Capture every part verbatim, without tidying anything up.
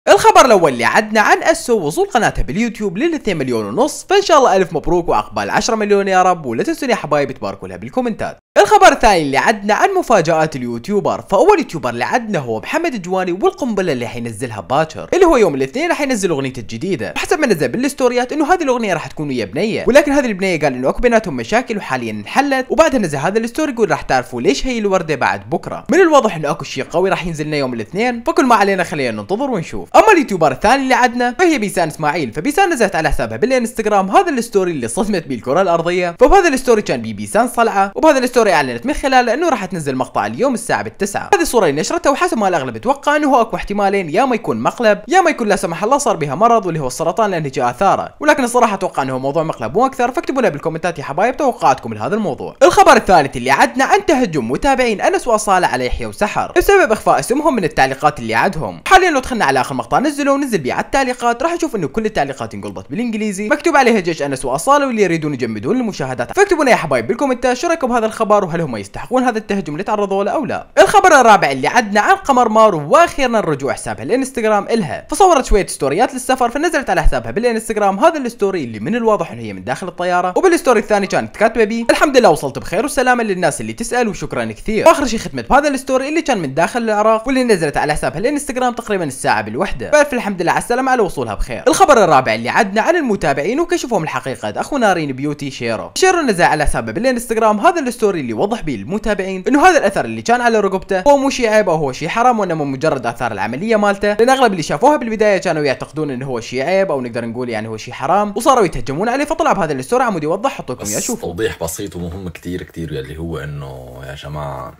الخبر الاول اللي عدنا عن اسو وصول قناتها باليوتيوب لل اثنين مليون ونص، فان شاء الله الف مبروك وعقبال عشرة مليون يا رب، ولا تنسون يا حبايب تباركوا لها بالكومنتات. الخبر الثاني اللي عدنا عن مفاجآت اليوتيوبر، فاول يوتيوبر اللي عدنا هو محمد الجواني، والقنبله اللي حينزلها باكر اللي هو يوم الاثنين راح ينزل اغنيته الجديده، وحسب ما نزل بالستوريات انه هذه الاغنيه راح تكون ويا بنيه، ولكن هذه البنيه قال انه اكو بيناتهم مشاكل وحاليا انحلت، وبعدها نزل هذا الستوري يقول راح تعرفوا ليش هي الورده بعد بكره. من الواضح انه اكو شيء قوي راح ينزل لنا يوم الاثنين، فكل ما علينا خلينا ننتظر ونشوف. اما اليوتيوبر الثاني اللي عدنا فهي بيسان اسماعيل، فبيسان نزلت على حسابها بالانستغرام هذا الستوري اللي صدمت بيه الكره الارضيه، فبهذا الستوري كان بيه بيسان صلعه، وبهذا الستوري اعلنت من خلاله انه راح تنزل مقطع اليوم الساعه بالتسعة. هذه الصوره اللي نشرتها، وحسب ما الاغلب اتوقع انه هو اكو احتمالين، يا ما يكون مقلب يا ما يكون لا سمح الله صار بها مرض واللي هو السرطان لان جاء اثاره، ولكن الصراحه اتوقع انه موضوع مقلب مو اكثر، فاكتبوا لنا بالكومنتات يا حبايب توقعاتكم لهذا الموضوع. الخبر الثالث اللي عدنا عن تهجم متابعين انس واصاله على يحيى وسحر بسبب اخفاء اسمهم من التعليقات اللي عدهم. حاليا لو دخلنا على اخر مقطع نزلوا ونزل بيه على التعليقات راح نشوف انه كل التعليقات انقلبت بالانجليزي، مكتوب عليها جيش انس واصاله واللي يريدون يجمدون المشاهدات، فاكتبوا لنا يا حبايب بالكومنتات شو رايكم بهذا الخبر، وهل هم يستحقون هذا التهجم اللي تعرضوا له او لا. الخبر الرابع اللي عدنا عن قمر مارو، واخيرا الرجوع حسابها الانستغرام الها، فصورت شويه ستوريات للسفر، فنزلت على حسابها بالانستغرام هذا الستوري اللي من الواضح انه هي من داخل الطياره، وبالستوري الثاني كانت كاتبه بيه الحمد لله وصلت بخير وسلامه للناس اللي تسال وشكرا كثير، واخر شيء ختمت بهذا الستوري اللي كان من داخل العراق واللي نزلت على حسابها الانستغرام تقريبا الساعه بالوحده، فالف الحمد لله على السلامه على وصولها بخير. الخبر الرابع اللي عدنا عن المتابعين وكشفهم الحقيقه اخو نارين بيوتي شيرو، شيرو نزل على حسابه بالانستغرام هذا الستوري اللي وضح بيه المتابعين انه هذا الاثر اللي كان على رقبته هو مو شيء عيب او هو شيء حرام، وانما مجرد اثار العمليه مالته، لان اغلب اللي شافوها بالبدايه كانوا يعتقدون انه هو شيء عيب او نقدر نقول يعني هو شيء حرام، وصاروا يتهجمون عليه، فطلع بهذا الستوري عمود يوضح، حط لكم اياه شوفوا. توضيح بسيط ومهم كثير كثير اللي هو انه يا جماعه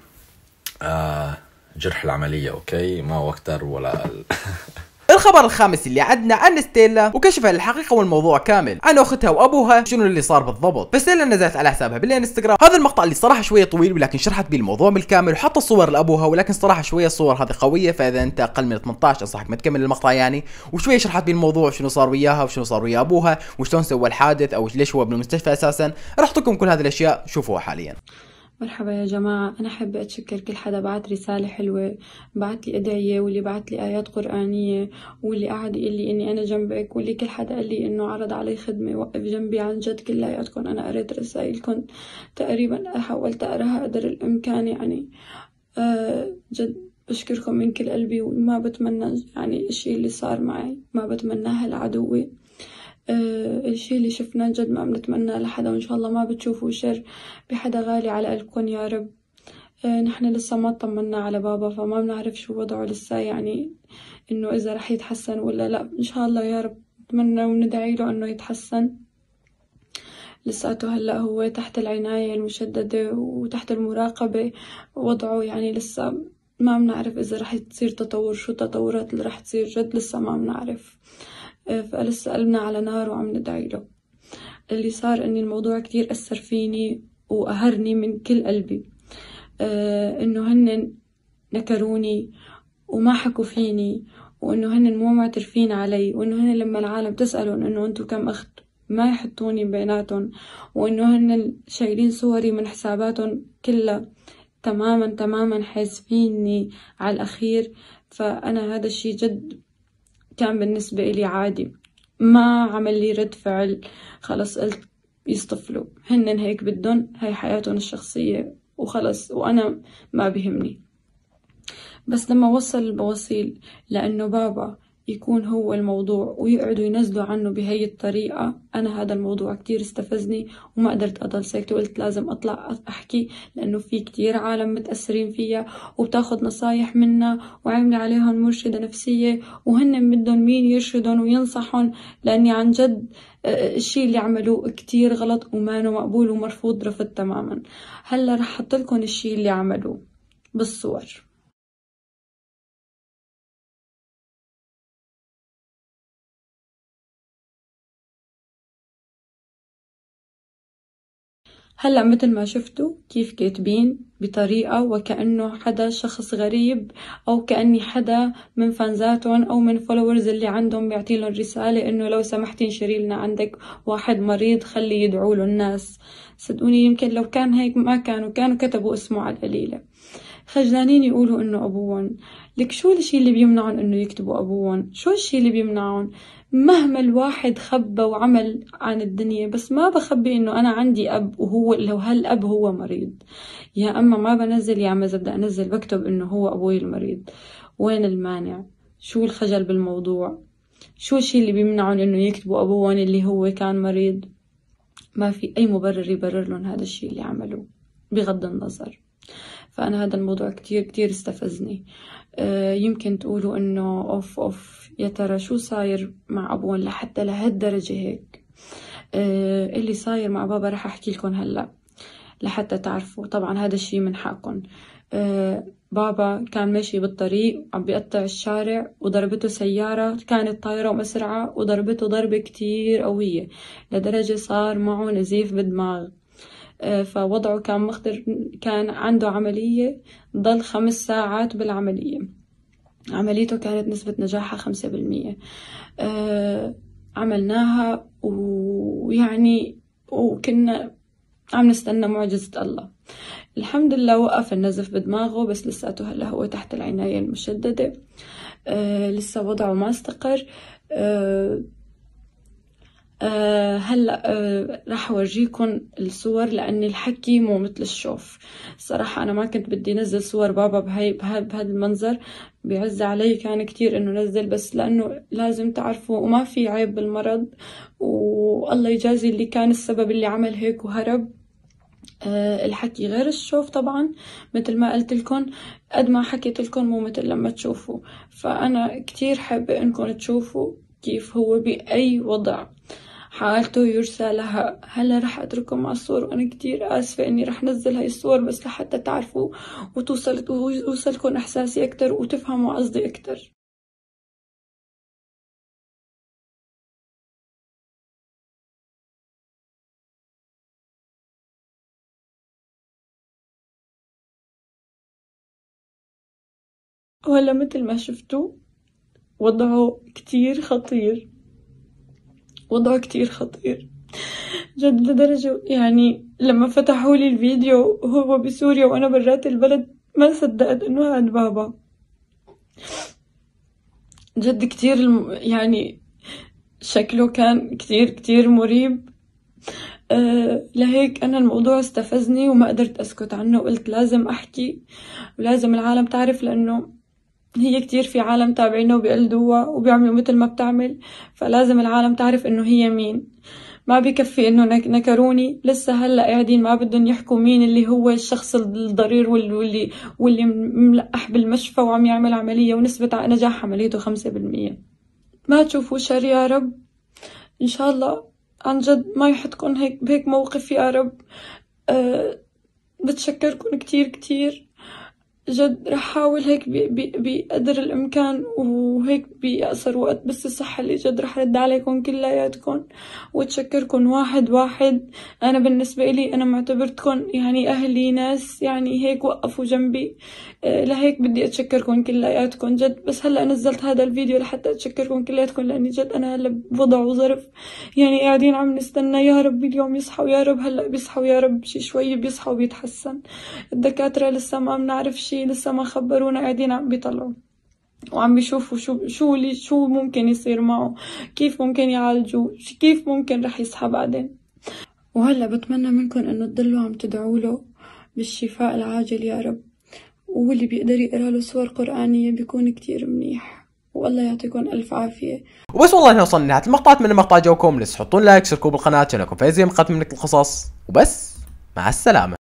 آه جرح العمليه اوكي ما هو اكثر ولا اقل. الخبر الخامس اللي عدنا عن ستيلا وكشفها الحقيقه والموضوع كامل عن اختها وابوها شنو اللي صار بالضبط، فستيلا نزلت على حسابها بالانستغرام هذا المقطع اللي صراحه شويه طويل، ولكن شرحت بيه الموضوع بالكامل وحط الصور لابوها، ولكن صراحه شويه الصور هذه قويه، فاذا انت اقل من ثمانية عشر انصحك ما تكمل المقطع يعني، وشويه شرحت بيه الموضوع شنو صار وياها وشنو صار ويا ابوها وشلون سوى الحادث او ليش هو بالمستشفى اساسا، راح احط لكم كل هذه الاشياء شوفوها حاليا. مرحبا يا جماعة، أنا حابة أتشكر كل حدا بعت رسالة حلوة، بعت لي أدعية، واللي بعت لي آيات قرآنية، واللي قاعد يقول لي إني أنا جنبك، واللي كل حدا قال لي إنه عرض علي خدمة وقف جنبي. عن جد كلياتكم أنا قريت رسائلكم تقريبا، حاولت أقراها قدر الإمكان يعني. أه جد بشكركم من كل قلبي، وما بتمنى يعني الشي اللي صار معي ما بتمناه لعدوي. أه الشي اللي شفناه جد ما بنتمنى لحدا، وإن شاء الله ما بتشوفوا شر بحدا غالي على قلبكم يا رب. أه نحن لسه ما طمنا على بابا، فما بنعرف شو وضعه لسه يعني، إنه إذا رح يتحسن ولا لا. إن شاء الله يا رب نتمنى وندعي له إنه يتحسن. لساته هلا هو تحت العناية المشددة وتحت المراقبة، وضعه يعني لسه ما بنعرف إذا رح تصير تطور، شو التطورات اللي رح تصير جد لسه ما بنعرف، فلسه قلبنا على نار وعم ندعي له. اللي صار اني الموضوع كتير اثر فيني وقهرني من كل قلبي، آه انه هن نكروني وما حكوا فيني، وانه هن مو معترفين علي، وانه هن لما العالم تسألهم انه انتو كم اخت ما يحطوني بيناتهم، وانه هن شايلين صوري من حساباتهم كلها تماما تماما حاسبيني على الاخير. فانا هذا الشي جد كان بالنسبة إلي عادي، ما عمل لي رد فعل، خلص قلت يصطفلوا هنن هيك بدن، هاي حياتهم الشخصية وخلص، وأنا ما بهمني. بس لما وصل البوصيل لأنه بابا يكون هو الموضوع ويقعدوا ينزلوا عنه بهي الطريقة، أنا هذا الموضوع كتير استفزني وما قدرت أضل ساكتة، وقلت لازم أطلع أحكي، لأنه في كتير عالم متأثرين فيها وبتاخد نصايح منا وعاملة عليهم مرشدة نفسية، وهن بدهم مين يرشدهم وينصحهم، لأني عن جد الشي اللي عملوه كتير غلط وما مقبول ومرفوض رفض تماما. هلا رح أحط لكم الشي اللي عملوه بالصور. هلأ مثل ما شفتوا كيف كاتبين بطريقة وكأنه حدا شخص غريب، أو كأني حدا من فانزاتهم أو من فولورز اللي عندهم بيعطيلهم رسالة إنه لو سمحتي انشري لنا عندك واحد مريض خلي يدعوا له الناس. صدقوني يمكن لو كان هيك ما كانوا كانوا كتبوا اسمه على القليلة. خجلانين يقولوا إنه أبوهم. لك شو الشي اللي بيمنعهم إنه يكتبوا أبوهم؟ شو الشي اللي بيمنعهم؟ مهما الواحد خبى وعمل عن الدنيا، بس ما بخبي إنه أنا عندي أب، وهو لو هالأب هو مريض، يا أما ما بنزل يا أما بدي أنزل بكتب إنه هو أبوي المريض. وين المانع؟ شو الخجل بالموضوع؟ شو الشي اللي بيمنعهم إنه يكتبوا أبوهم اللي هو كان مريض؟ ما في أي مبرر يبرر لهم هذا الشي اللي عملوه بغض النظر. فأنا هذا الموضوع كتير كتير استفزني. آه يمكن تقولوا إنه أوف أوف يا ترى شو صاير مع أبوهم لحتى لهالدرجة هيك. آه اللي صاير مع بابا رح أحكي لكم هلأ لحتى تعرفوا. طبعا هذا الشي من حقكم. آه بابا كان ماشي بالطريق عم بيقطع الشارع وضربته سيارة كانت طايرة ومسرعة، وضربته ضربة كتير قوية لدرجة صار معه نزيف بالدماغ. آه فوضعه كان مخطر، كان عنده عملية ضل خمس ساعات بالعملية. عمليته كانت نسبة نجاحها خمسة بالمية. آه عملناها ويعني وكنا عم نستنى معجزة الله. الحمد لله وقف النزف بدماغه، بس لساته هلا هو تحت العناية المشددة. آه لسه وضعه ما استقر. آه آه هلا آه راح اورجيكم الصور لاني الحكي مو مثل الشوف. صراحة انا ما كنت بدي نزل صور بابا بهاي بهذا المنظر، بيعز علي كان كتير انه نزل، بس لانه لازم تعرفوا وما في عيب بالمرض، والله يجازي اللي كان السبب اللي عمل هيك وهرب. أه الحكي غير الشوف طبعا مثل ما قلت لكم، قد ما حكيت لكم مو مثل لما تشوفوا. فأنا كتير حابة انكم تشوفوا كيف هو بأي وضع حالته يرسى لها. هلا رح اترككم مع الصور، وانا كتير اسفة اني رح نزل هاي الصور بس لحتى تعرفوا وتوصل ويوصلكم احساسي اكتر وتفهموا قصدي اكتر. وهلا مثل ما شفتوا وضعه كتير خطير، وضعه كتير خطير جد، لدرجة يعني لما فتحوا لي الفيديو هو بسوريا وانا برات البلد ما صدقت انه هاد بابا. جد كتير الم... يعني شكله كان كتير كتير مريب. أه لهيك انا الموضوع استفزني وما قدرت اسكت عنه، وقلت لازم احكي ولازم العالم تعرف، لانه هي كتير في عالم تابعينه وبيقلدوها وبيعملوا مثل ما بتعمل، فلازم العالم تعرف انه هي مين. ما بكفي انه نكروني، لسه هلا قاعدين ما بدهم يحكوا مين اللي هو الشخص الضرير واللي واللي ملقح بالمشفى وعم يعمل عملية ونسبة نجاح عمليته خمسة بالمية. ما تشوفوا شر يا رب، ان شاء الله عن جد ما يحطكم هيك بهيك موقف يا رب. أه بتشكركم كتير كتير جد. رح حاول هيك بقدر الامكان وهيك بأقصر وقت، بس الصحة اللي جد رح رد عليكم كلياتكم وتشكركم واحد واحد. انا بالنسبة لي انا معتبرتكم يعني اهلي، ناس يعني هيك وقفوا جنبي. أه لهيك بدي اتشكركم كلياتكم جد. بس هلا نزلت هذا الفيديو لحتى اتشكركم كلياتكم، لاني جد انا هلا بوضع وظرف يعني قاعدين عم نستنى يا رب اليوم يصحوا، يا رب هلا بيصحوا، يا رب شي شوي بيصحوا وبيتحسن. الدكاترة لسه ما بنعرف شي، لسه ما خبرونا، قاعدين عم بيطلعوا وعم بيشوفوا شو شو اللي شو ممكن يصير معه، كيف ممكن يعالجوه، كيف ممكن رح يصحى بعدين. وهلا بتمنى منكم انه تضلوا عم تدعوا له بالشفاء العاجل يا رب، واللي بيقدر يقرا له سور قرآنية بيكون كتير منيح، والله يعطيكم الف عافية. وبس والله هنا وصلنا لنهاية المقطع. من المقطع جوكم، لسه تحطون لايك، اشتركوا بالقناة عشان يكون في زي مقطع منك القصص، وبس مع السلامة.